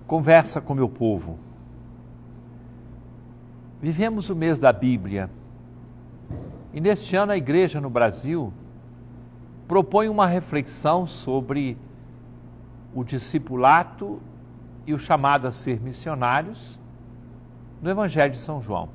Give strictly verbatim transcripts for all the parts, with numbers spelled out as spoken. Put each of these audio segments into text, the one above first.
Conversa com meu povo. Vivemos o mês da Bíblia e neste ano a Igreja no Brasil propõe uma reflexão sobre o discipulato e o chamado a ser missionários no Evangelho de São João.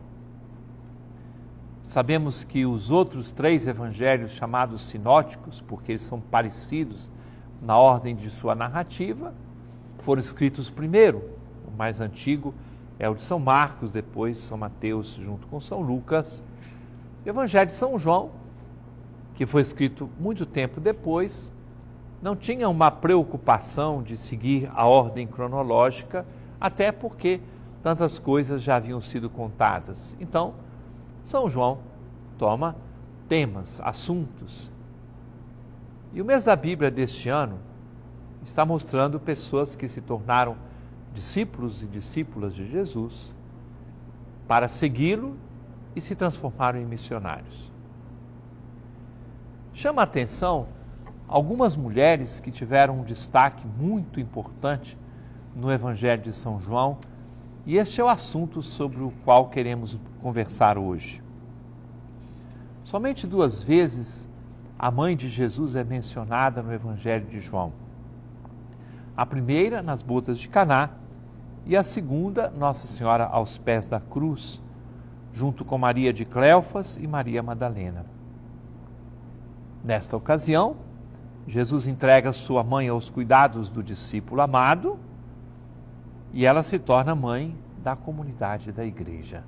Sabemos que os outros três evangelhos chamados sinóticos, porque eles são parecidos na ordem de sua narrativa, foram escritos primeiro. O mais antigo é o de São Marcos, depois São Mateus junto com São Lucas. O Evangelho de São João, que foi escrito muito tempo depois, não tinha uma preocupação de seguir a ordem cronológica, até porque tantas coisas já haviam sido contadas. Então, São João toma temas, assuntos. E o mês da Bíblia deste ano está mostrando pessoas que se tornaram discípulos e discípulas de Jesus para segui-lo e se transformaram em missionários. Chama a atenção algumas mulheres que tiveram um destaque muito importante no Evangelho de São João, e este é o assunto sobre o qual queremos conversar hoje. Somente duas vezes a mãe de Jesus é mencionada no Evangelho de João. A primeira nas bodas de Caná e a segunda, Nossa Senhora aos pés da cruz, junto com Maria de Cleofas e Maria Madalena. Nesta ocasião, Jesus entrega sua mãe aos cuidados do discípulo amado e ela se torna mãe da comunidade da Igreja.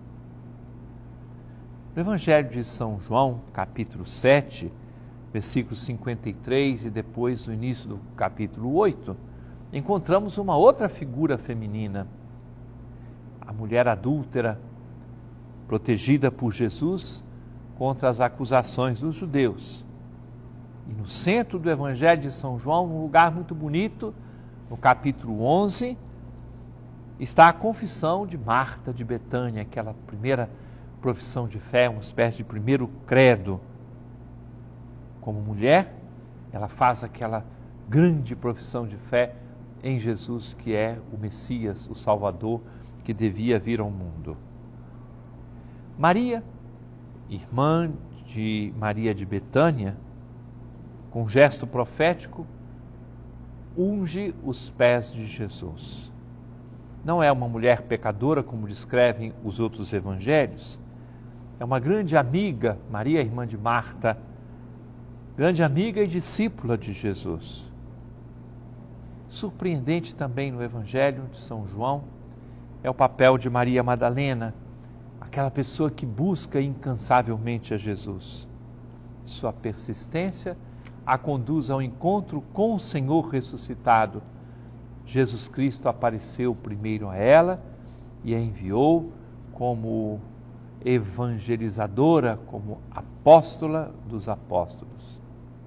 No Evangelho de São João, capítulo sete, versículo cinquenta e três e depois no início do capítulo oito, encontramos uma outra figura feminina, a mulher adúltera, protegida por Jesus contra as acusações dos judeus. E no centro do Evangelho de São João, num lugar muito bonito, no capítulo onze, está a confissão de Marta de Betânia, aquela primeira profissão de fé, uma espécie de primeiro credo. Como mulher, ela faz aquela grande profissão de fé em Jesus, que é o Messias, o Salvador, que devia vir ao mundo. Maria, irmã de Maria de Betânia, com gesto profético, unge os pés de Jesus. Não é uma mulher pecadora, como descrevem os outros evangelhos, é uma grande amiga, Maria, irmã de Marta, grande amiga e discípula de Jesus. Surpreendente também no Evangelho de São João é o papel de Maria Madalena, aquela pessoa que busca incansavelmente a Jesus. Sua persistência a conduz ao encontro com o Senhor ressuscitado. Jesus Cristo apareceu primeiro a ela e a enviou como evangelizadora, como apóstola dos apóstolos.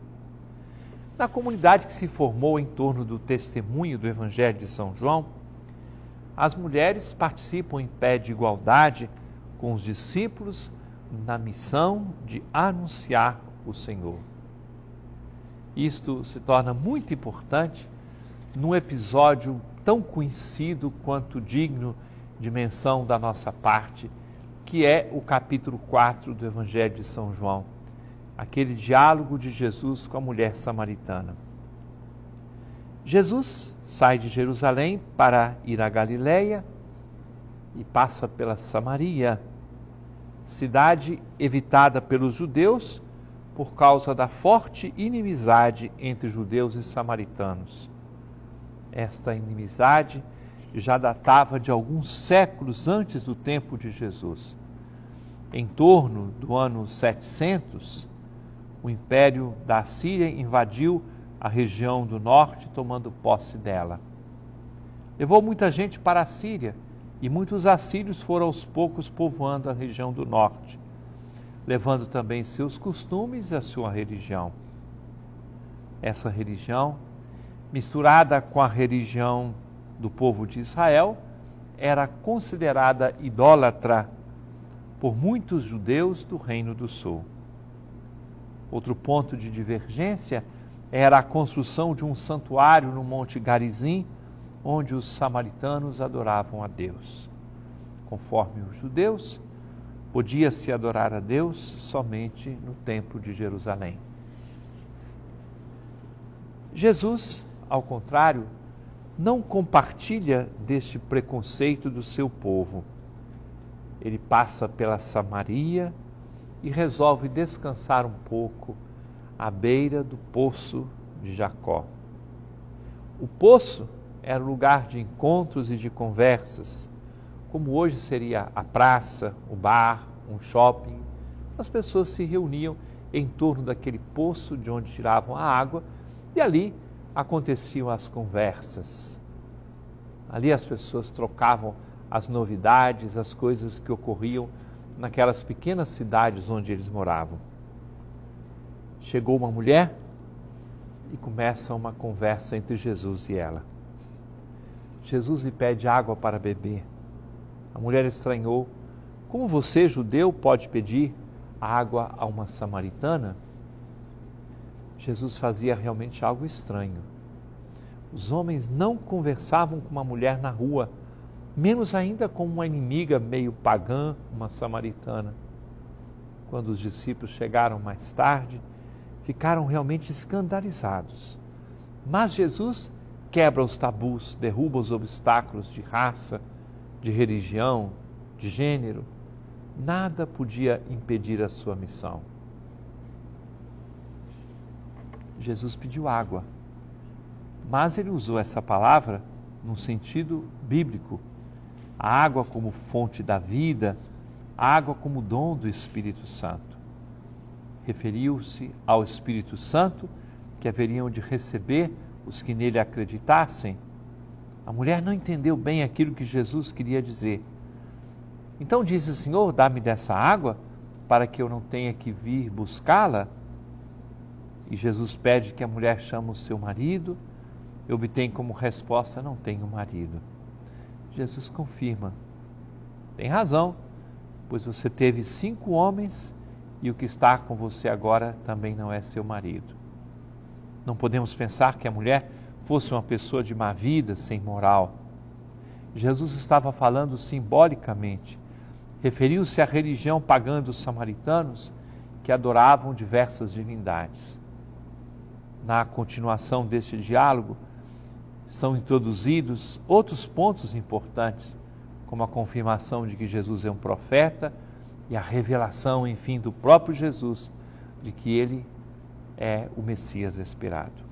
Na comunidade que se formou em torno do testemunho do Evangelho de São João, as mulheres participam em pé de igualdade com os discípulos na missão de anunciar o Senhor. Isto se torna muito importante num episódio tão conhecido quanto digno de menção da nossa parte, que é o capítulo quatro do Evangelho de São João, aquele diálogo de Jesus com a mulher samaritana. Jesus sai de Jerusalém para ir a Galiléia e passa pela Samaria, cidade evitada pelos judeus por causa da forte inimizade entre judeus e samaritanos. Esta inimizade já datava de alguns séculos antes do tempo de Jesus. Em torno do ano setecentos, o império da Assíria invadiu a região do norte, tomando posse dela. Levou muita gente para a Síria e muitos assírios foram aos poucos povoando a região do norte, levando também seus costumes e a sua religião. Essa religião, misturada com a religião do povo de Israel, era considerada idólatra por muitos judeus do Reino do Sul. Outro ponto de divergência era a construção de um santuário no Monte Garizim, onde os samaritanos adoravam a Deus. Conforme os judeus, podia-se adorar a Deus somente no Templo de Jerusalém. Jesus, ao contrário, não compartilha deste preconceito do seu povo. Ele passa pela Samaria e resolve descansar um pouco à beira do poço de Jacó. O poço era lugar de encontros e de conversas, como hoje seria a praça, o bar, um shopping. As pessoas se reuniam em torno daquele poço de onde tiravam a água e ali aconteciam as conversas. Ali as pessoas trocavam as novidades, as coisas que ocorriam naquelas pequenas cidades onde eles moravam. Chegou uma mulher e começa uma conversa entre Jesus e ela. Jesus lhe pede água para beber. A mulher estranhou. Como você, judeu, pode pedir água a uma samaritana? Jesus fazia realmente algo estranho. Os homens não conversavam com uma mulher na rua, menos ainda com uma inimiga meio pagã, uma samaritana. Quando os discípulos chegaram mais tarde, ficaram realmente escandalizados. Mas Jesus quebra os tabus, derruba os obstáculos de raça, de religião, de gênero. Nada podia impedir a sua missão. Jesus pediu água, mas ele usou essa palavra num sentido bíblico. A água como fonte da vida, a água como dom do Espírito Santo. Referiu-se ao Espírito Santo que haveriam de receber os que nele acreditassem. A mulher não entendeu bem aquilo que Jesus queria dizer. Então disse: Senhor, dá-me dessa água para que eu não tenha que vir buscá-la. E Jesus pede que a mulher chame o seu marido e obtém como resposta: não tenho marido. Jesus confirma: tem razão, pois você teve cinco homens e o que está com você agora também não é seu marido. Não podemos pensar que a mulher fosse uma pessoa de má vida, sem moral. Jesus estava falando simbolicamente. Referiu-se à religião pagã dos samaritanos que adoravam diversas divindades. Na continuação deste diálogo, são introduzidos outros pontos importantes, como a confirmação de que Jesus é um profeta e a revelação, enfim, do próprio Jesus, de que ele é o Messias esperado.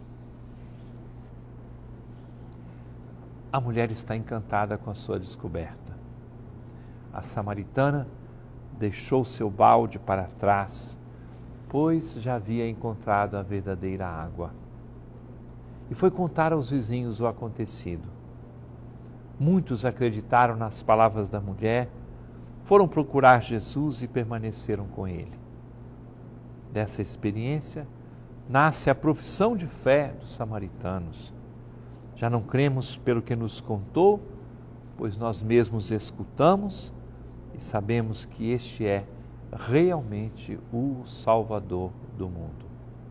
A mulher está encantada com a sua descoberta. A samaritana deixou seu balde para trás, pois já havia encontrado a verdadeira água. E foi contar aos vizinhos o acontecido. Muitos acreditaram nas palavras da mulher, foram procurar Jesus e permaneceram com ele. Dessa experiência nasce a profissão de fé dos samaritanos. Já não cremos pelo que nos contou, pois nós mesmos escutamos e sabemos que este é realmente o Salvador do mundo.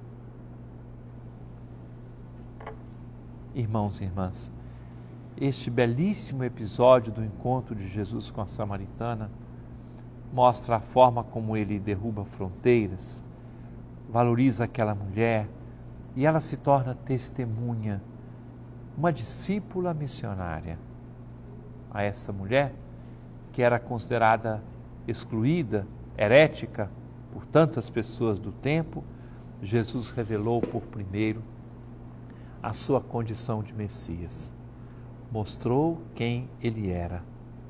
Irmãos e irmãs, este belíssimo episódio do encontro de Jesus com a samaritana mostra a forma como ele derruba fronteiras, valoriza aquela mulher e ela se torna testemunha, uma discípula missionária. A essa mulher, que era considerada excluída, herética por tantas pessoas do tempo, Jesus revelou por primeiro a sua condição de Messias. Mostrou quem ele era.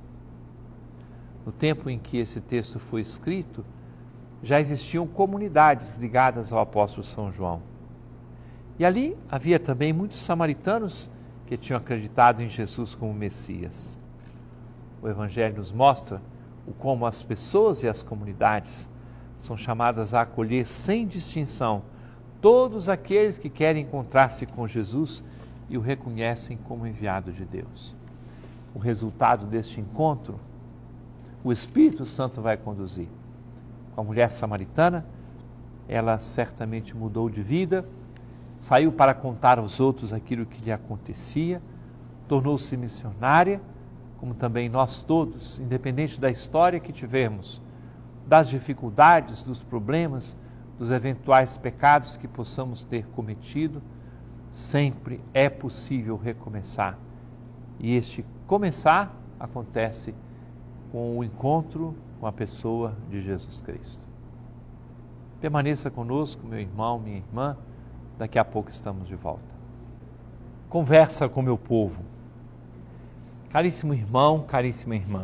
No tempo em que esse texto foi escrito, já existiam comunidades ligadas ao apóstolo São João. E ali havia também muitos samaritanos que tinham acreditado em Jesus como Messias. O Evangelho nos mostra o como as pessoas e as comunidades são chamadas a acolher sem distinção todos aqueles que querem encontrar-se com Jesus e o reconhecem como enviado de Deus. O resultado deste encontro, o Espírito Santo vai conduzir. Com a mulher samaritana, ela certamente mudou de vida, saiu para contar aos outros aquilo que lhe acontecia, tornou-se missionária, como também nós todos, independente da história que tivermos, das dificuldades, dos problemas, dos eventuais pecados que possamos ter cometido, sempre é possível recomeçar. E este começar acontece com o encontro com a pessoa de Jesus Cristo. Permaneça conosco, meu irmão, minha irmã, daqui a pouco estamos de volta. Conversa com meu povo. Caríssimo irmão, caríssima irmã,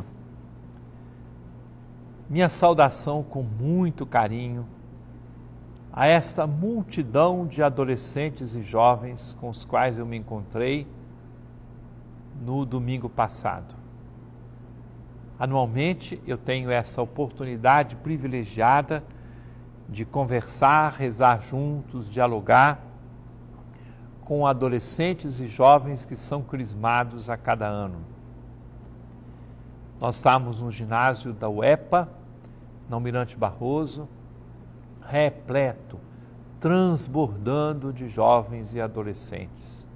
minha saudação com muito carinho a esta multidão de adolescentes e jovens com os quais eu me encontrei no domingo passado. Anualmente eu tenho essa oportunidade privilegiada de conversar, rezar juntos, dialogar com adolescentes e jovens que são crismados a cada ano. Nós estamos no ginásio da U E P A, na Almirante Barroso, repleto, transbordando de jovens e adolescentes.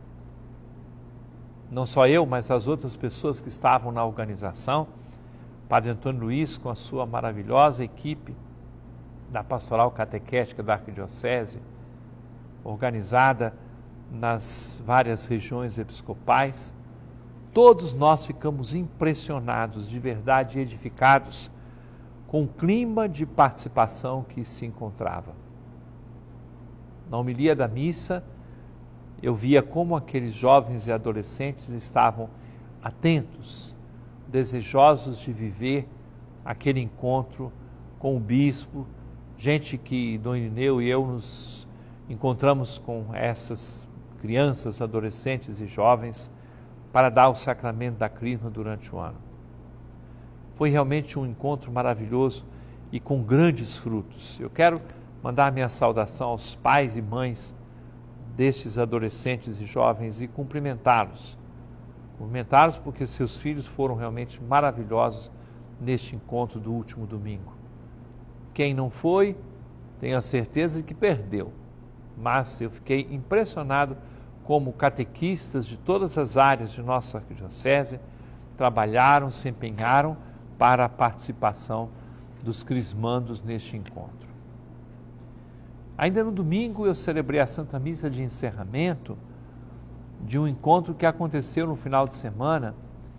Não só eu, mas as outras pessoas que estavam na organização, Padre Antônio Luiz com a sua maravilhosa equipe da Pastoral Catequética da Arquidiocese, organizada nas várias regiões episcopais, todos nós ficamos impressionados, de verdade edificados, com o clima de participação que se encontrava. Na homilia da missa, eu via como aqueles jovens e adolescentes estavam atentos, desejosos de viver aquele encontro com o bispo, gente que Dom Irineu e eu nos encontramos com essas crianças, adolescentes e jovens para dar o sacramento da Crisma durante o ano. Foi realmente um encontro maravilhoso e com grandes frutos. Eu quero mandar minha saudação aos pais e mães destes adolescentes e jovens e cumprimentá-los. Cumprimentá-los porque seus filhos foram realmente maravilhosos neste encontro do último domingo. Quem não foi, tenho a certeza de que perdeu. Mas eu fiquei impressionado como catequistas de todas as áreas de nossa arquidiocese trabalharam, se empenharam para a participação dos crismandos neste encontro. Ainda no domingo eu celebrei a Santa Missa de encerramento de um encontro que aconteceu no final de semana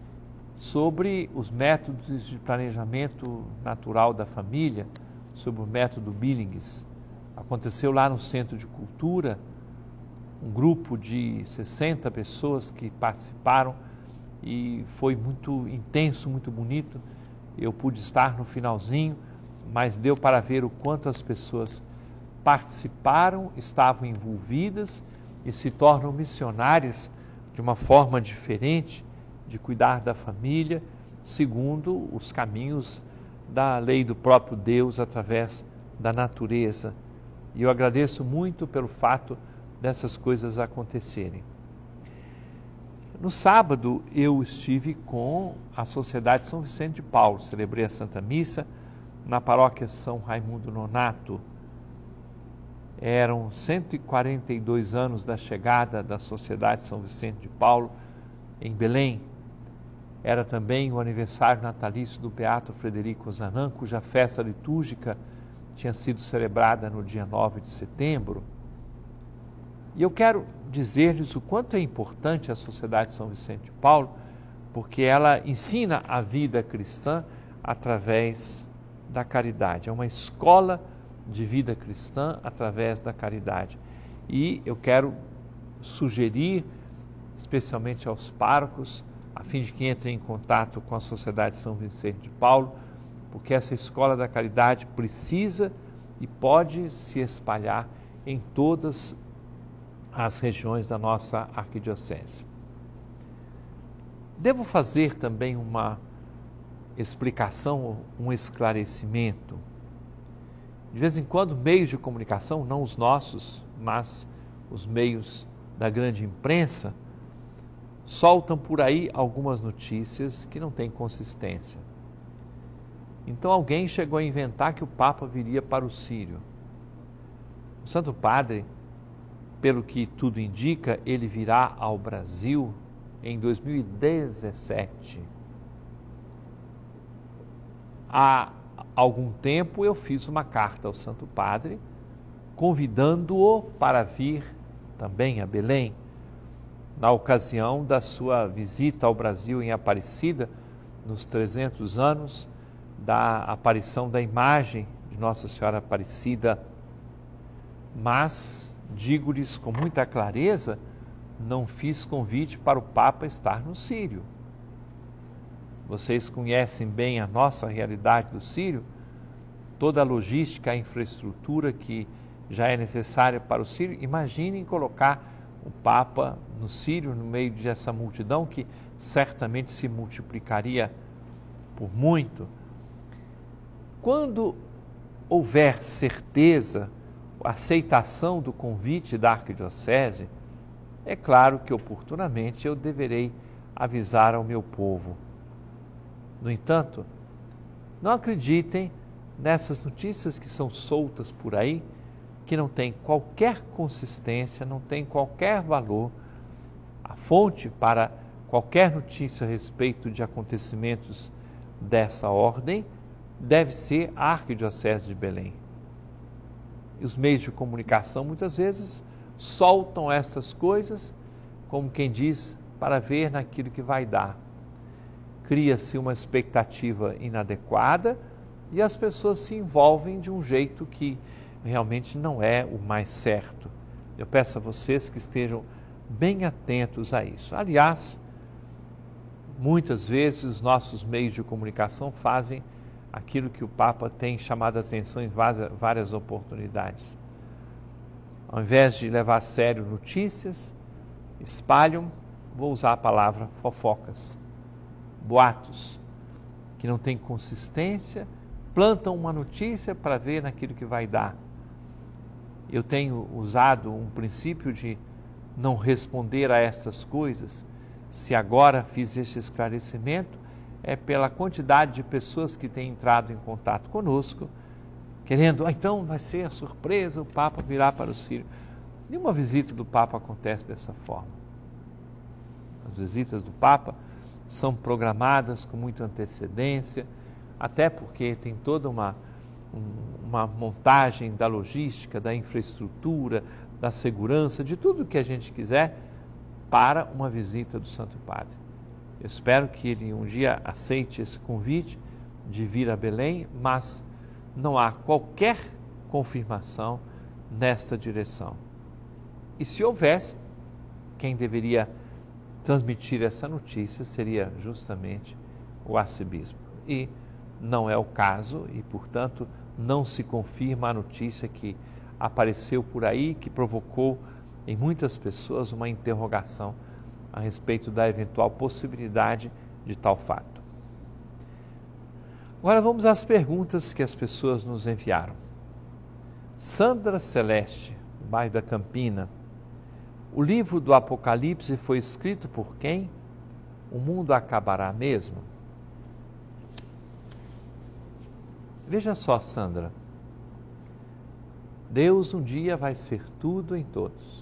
sobre os métodos de planejamento natural da família, sobre o método Billings. Aconteceu lá no Centro de Cultura, um grupo de sessenta pessoas que participaram e foi muito intenso, muito bonito. Eu pude estar no finalzinho, mas deu para ver o quanto as pessoas participaram, estavam envolvidas e se tornam missionárias de uma forma diferente de cuidar da família, segundo os caminhos da lei do próprio Deus através da natureza. E eu agradeço muito pelo fato dessas coisas acontecerem. No sábado eu estive com a Sociedade São Vicente de Paulo, celebrei a Santa Missa na paróquia São Raimundo Nonato. Eram cento e quarenta e dois anos da chegada da Sociedade São Vicente de Paulo em Belém. Era também o aniversário natalício do Beato Frederico Ozanam, cuja festa litúrgica tinha sido celebrada no dia nove de setembro. E eu quero dizer-lhes o quanto é importante a Sociedade São Vicente de Paulo, porque ela ensina a vida cristã através da caridade. É uma escola de vida cristã através da caridade. E eu quero sugerir, especialmente aos párocos, a fim de que entrem em contato com a Sociedade São Vicente de Paulo, porque essa escola da caridade precisa e pode se espalhar em todas as regiões da nossa arquidiocese. Devo fazer também uma explicação, um esclarecimento. De vez em quando, meios de comunicação, não os nossos, mas os meios da grande imprensa, soltam por aí algumas notícias que não têm consistência. Então alguém chegou a inventar que o Papa viria para o Sírio. O Santo Padre, pelo que tudo indica, ele virá ao Brasil em dois mil e dezessete. Há algum tempo eu fiz uma carta ao Santo Padre, convidando-o para vir também a Belém, na ocasião da sua visita ao Brasil em Aparecida, nos trezentos anos da aparição da imagem de Nossa Senhora Aparecida. Mas, digo-lhes com muita clareza, não fiz convite para o Papa estar no Sírio. Vocês conhecem bem a nossa realidade do Sírio, toda a logística, a infraestrutura que já é necessária para o Sírio. Imaginem colocar o Papa no Sírio, no meio dessa multidão que certamente se multiplicaria por muito. Quando houver certeza, aceitação do convite da Arquidiocese, é claro que oportunamente eu deverei avisar ao meu povo. No entanto, não acreditem nessas notícias que são soltas por aí, que não têm qualquer consistência, não têm qualquer valor. A fonte para qualquer notícia a respeito de acontecimentos dessa ordem deve ser a Arquidiocese de Belém. E os meios de comunicação muitas vezes soltam essas coisas, como quem diz, para ver naquilo que vai dar. Cria-se uma expectativa inadequada e as pessoas se envolvem de um jeito que realmente não é o mais certo. Eu peço a vocês que estejam bem atentos a isso. Aliás, muitas vezes os nossos meios de comunicação fazem aquilo que o Papa tem chamado a atenção em várias oportunidades. Ao invés de levar a sério notícias, espalham, vou usar a palavra, fofocas, boatos, que não têm consistência, plantam uma notícia para ver naquilo que vai dar. Eu tenho usado um princípio de não responder a essas coisas. Se agora fiz esse esclarecimento, é pela quantidade de pessoas que têm entrado em contato conosco, querendo, ah, então vai ser a surpresa, o Papa virá para o Sírio. Nenhuma visita do Papa acontece dessa forma. As visitas do Papa são programadas com muita antecedência, até porque tem toda uma, uma montagem da logística, da infraestrutura, da segurança, de tudo que a gente quiser para uma visita do Santo Padre. Eu espero que ele um dia aceite esse convite de vir a Belém, mas não há qualquer confirmação nesta direção. E se houvesse, quem deveria transmitir essa notícia seria justamente o arcebispo. E não é o caso e, portanto, não se confirma a notícia que apareceu por aí, que provocou em muitas pessoas uma interrogação a respeito da eventual possibilidade de tal fato. Agora vamos às perguntas que as pessoas nos enviaram. Sandra Celeste, do bairro da Campina. O livro do Apocalipse foi escrito por quem? O mundo acabará mesmo? Veja só, Sandra. Deus um dia vai ser tudo em todos.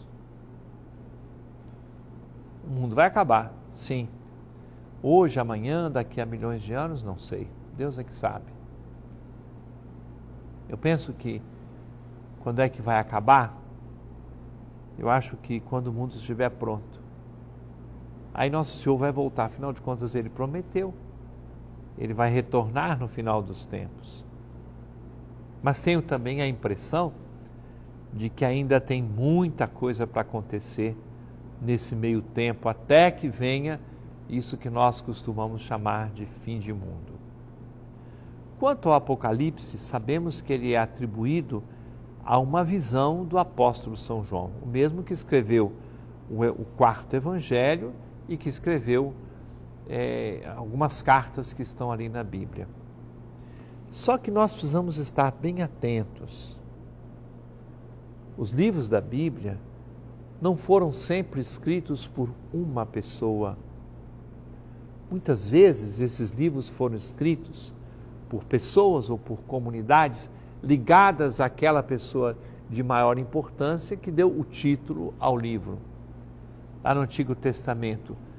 O mundo vai acabar, sim. Hoje, amanhã, daqui a milhões de anos, não sei. Deus é que sabe. Eu penso que quando é que vai acabar? Eu acho que quando o mundo estiver pronto. Aí Nosso Senhor vai voltar, afinal de contas Ele prometeu. Ele vai retornar no final dos tempos. Mas tenho também a impressão de que ainda tem muita coisa para acontecer nesse meio tempo, até que venha isso que nós costumamos chamar de fim de mundo. Quanto ao Apocalipse, sabemos que ele é atribuído a uma visão do apóstolo São João, o mesmo que escreveu o, o quarto evangelho e que escreveu é, algumas cartas que estão ali na Bíblia. Só que nós precisamos estar bem atentos. Os livros da Bíblia não foram sempre escritos por uma pessoa. Muitas vezes esses livros foram escritos por pessoas ou por comunidades ligadas àquela pessoa de maior importância que deu o título ao livro. Lá no Antigo Testamento,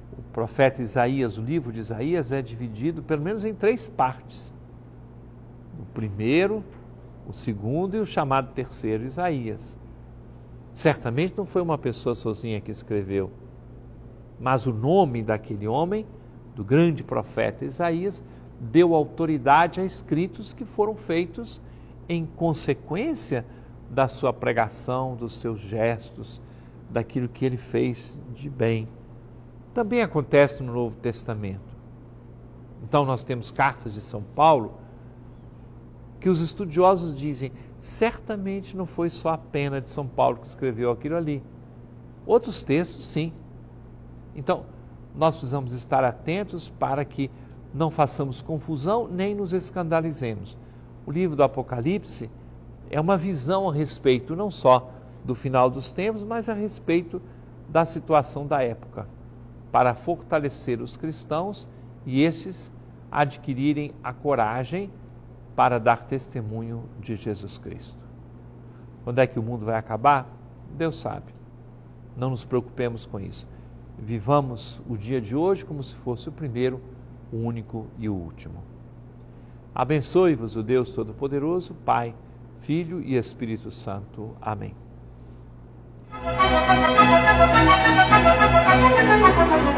O profeta Isaías, o livro de Isaías, é dividido pelo menos em três partes. O primeiro, o segundo e o chamado terceiro Isaías. Certamente não foi uma pessoa sozinha que escreveu, mas o nome daquele homem, do grande profeta Isaías, deu autoridade a escritos que foram feitos em consequência da sua pregação, dos seus gestos, daquilo que ele fez de bem. Também acontece no Novo Testamento. Então nós temos cartas de São Paulo que os estudiosos dizem, certamente não foi só a pena de São Paulo que escreveu aquilo ali. Outros textos, sim. Então, nós precisamos estar atentos para que não façamos confusão nem nos escandalizemos. O livro do Apocalipse é uma visão a respeito não só do final dos tempos, mas a respeito da situação da época, para fortalecer os cristãos e estes adquirirem a coragem para dar testemunho de Jesus Cristo. Quando é que o mundo vai acabar? Deus sabe. Não nos preocupemos com isso. Vivamos o dia de hoje como se fosse o primeiro, o único e o último. Abençoe-vos o Deus Todo-Poderoso, Pai, Filho e Espírito Santo. Amém.